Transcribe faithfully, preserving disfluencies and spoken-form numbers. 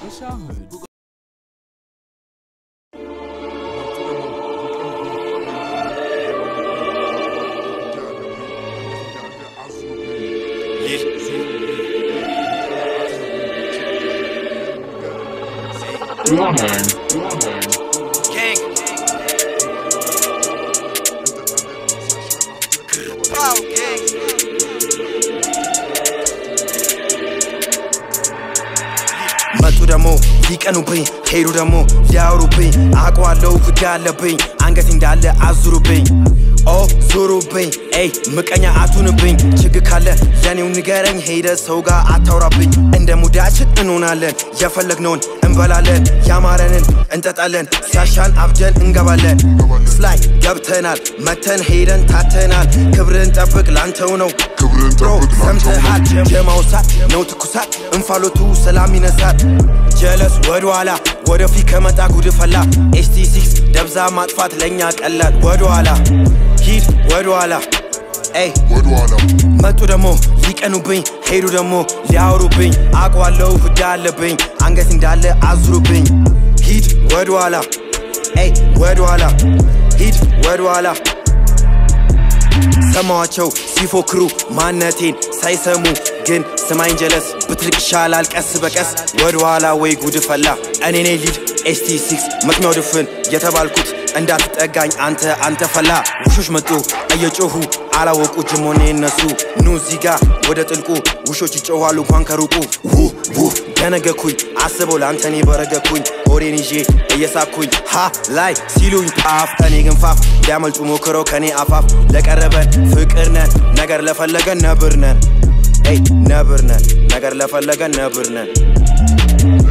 تشاهد Warning, warning. Gang. Pow, gang. መጡ ደሞ ሊቀኑብኝ ሄዱ ደሞ ሊያወሩብኝ አቋለው ፍዳ አለብኝ አንገት እንዳለ አዙሩብኝ ኦ ዙሩብኝ ኤይ ምቀኛ አቱንብኝ ችግር ካለ ለኔው ንገረኝ ሄደ ሰው ጋር አታውራብኝ እንደ ሙዳችን እንሆናለን የፈለግነውን እንበላለን ያማረንን እንጠጣለን ሲያሻን አብደን እንገባለን ስላይ ገብተናል መተን ሄደን ታተናል ክብርን ጠብቅ ላንተው ነው ክብርን ጠብቅ ሰምተሃል የማውሳት ነው ትኩሳት እንፋሎቱ ሰላም ይነሳል ጀለስ ወደኋላ ወደፊት ከመጣ ጉድ ፈላ ኤስ ቲ ሲክስ ደብዛ ማጥፋት ለኛ ቀላል ወደኋላ ሂድ ወደኋላ ኤይ ወደኋላ መጡ ደሞ ሊቀኑብኝ ሄዱ ደሞ ሊያወሩብኝ አቋለው ፍዳ አለብኝ አንገት እንዳለ አዙሩብኝ ሂድ ወደኋላ ኤይ ወደኋላ ሂድ ወደኋላ ሰማዋቸው ሲፎክሩ ማንነቴን ሳይሰሙ ግን ስማኝ ጀለስ ብትልቅ ይሻላል ቀስ በቀስ ወደኋላ ወይ ጉድ ፈላ እኔ ነኝ ሊድ ኤስ ቲ ሲክስ መጥሚያው ድፍን የተባልኩት እንዳትጠጋኝ አንተ አንተ ፈላ ውሾች መጡ እየጮሁ አላወቁ ጅሞኔ እነሱ ኑ ዚጋ ወደ ጥልቁ ውሾች ይጮሃሉ እንኳን ከሩቁ ሁ ሁ ደነገኩኝ አስበው ላንተኔ በረገኩኝ ሆዴን ይዤ እየሳኩኝ ሃ ላይ ሲሉኝ ፓፍ እኔ ግን ፋፍ ሊያመልጡ ሞክረው ከኔ አፋፍ ለቀረበን ፍቅር ነን ነገር ለፈለገን ነብር ነን ኤይ ነብር ነን ነገር ለፈለገን ነብር ነን